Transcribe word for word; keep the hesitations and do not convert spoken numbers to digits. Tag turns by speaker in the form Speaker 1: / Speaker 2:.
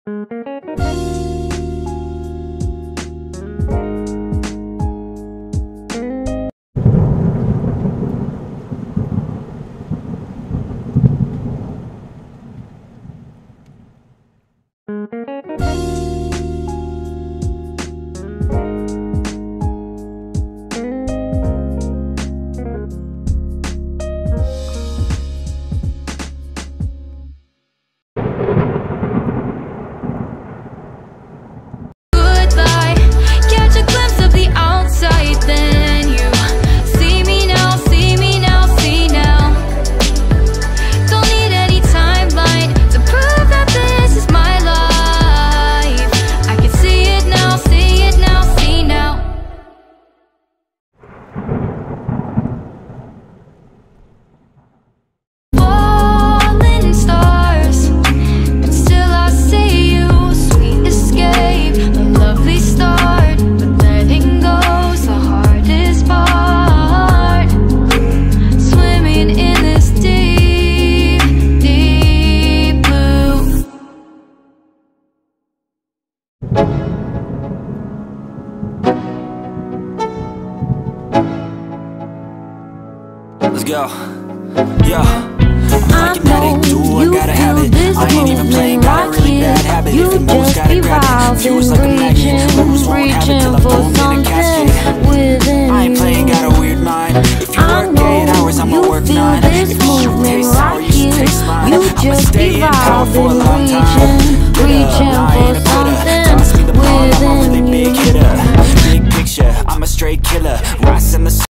Speaker 1: Let's go. Yeah. I'm like an addict, do I gotta have it. I ain't even playing, got a really bad habit. If it moves, gotta grab it. Fuse like a magnet, moves won't have it till I'm boom in a casket. I ain't playing, got a weird mind. If you work eight hours, I'ma work nine. If you should taste sour, you should taste mine. I'ma stay in power for a long time. Get up, I ain't a quitter. Toss me the ball, I'm a really big hitter. Big picture, I'm a straight killer. Rise in the